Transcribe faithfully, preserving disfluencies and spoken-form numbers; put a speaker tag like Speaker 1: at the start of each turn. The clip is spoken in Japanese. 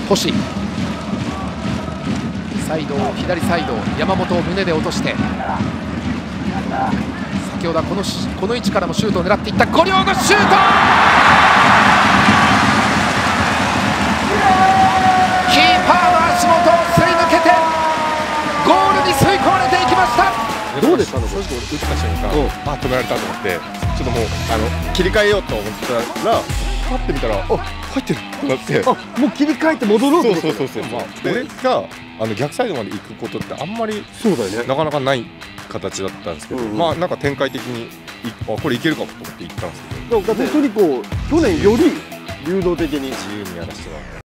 Speaker 1: 星、サイド左サイド山本を胸で落として、先ほどはこのこの位置からもシュートを狙っていった五稜のシュート、キーパーの足元をすり抜けてゴールに吸い込まれていきました。
Speaker 2: どうですか、
Speaker 3: 正直俺打った瞬間、あ止められたと思って、ちょっともうあの切り替えようと思ったら、パッて見たら、あ入ってるってなって、
Speaker 2: あもう切り替えて戻ろうと
Speaker 3: そう
Speaker 2: 思って
Speaker 3: そうそうそう、まあ、俺があの逆サイドまで行くことってあんまり
Speaker 2: そうだよね、
Speaker 3: なかなかない形だったんですけど、
Speaker 2: うんうん、
Speaker 3: まあなんか展開的にあこれいけるかもと思って行ったんですけど、
Speaker 2: だって本当にこう去年より流動的に
Speaker 3: 自由にやらせてもらって。